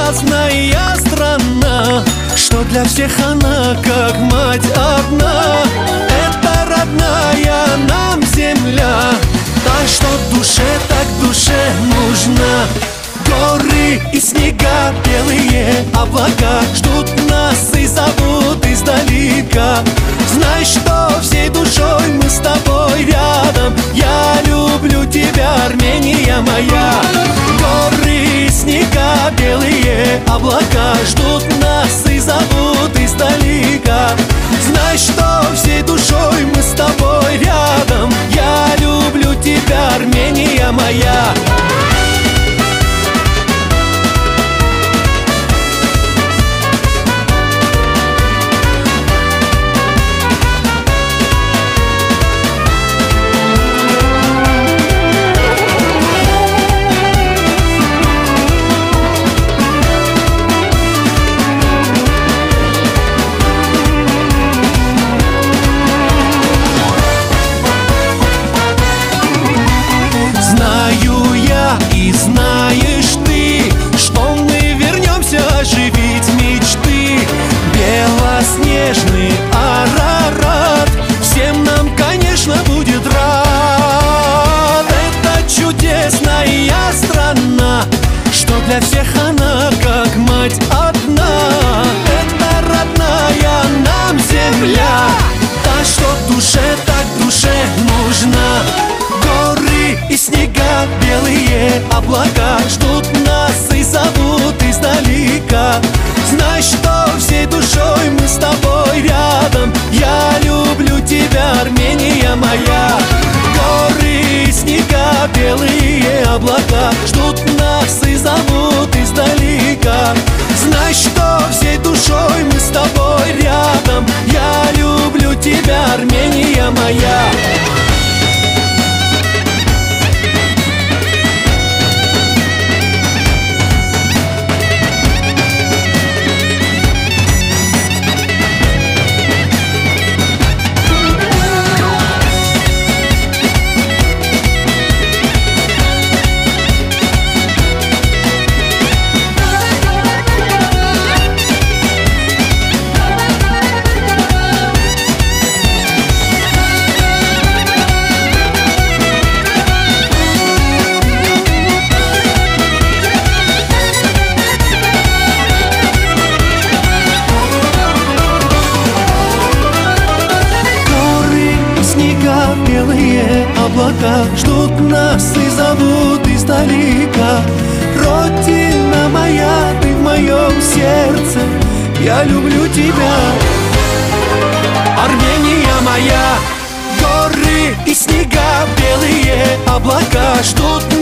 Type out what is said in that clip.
чудесная страна, что для всех она как мать одна. Это родная нам земля, та, что душе так душе нужна. Горы и снега, белые облака ждут нас и зовут издалека. Знай, что всей душой мы с тобой рядом. Я люблю тебя, Армения моя. Горы и снега, белые облака ждут нас и зовут издалека. Знай, что всей душой мы с тобой рядом. Я люблю тебя, Армения моя. И знаешь ты, что мы вернемся оживить мечты. Белоснежный Арарат всем нам, конечно, будет рад. Это чудесная страна, что для всех она как мать одна. Это родная нам земля, та, что душе так душе нужна. Горы и снега, белые облака ждут нас и зовут издалека. Знай, что всей душой мы с тобой рядом. Я люблю тебя, Армения моя. Горы и снега, белые облака ждут нас и зовут издалека. Знай, что всей душой мы с тобой рядом. Я люблю тебя, Армения моя. Белые облака ждут нас и зовут издалека. Родина моя, ты в моем сердце. Я люблю тебя, Армения моя. Горы и снега, белые облака ждут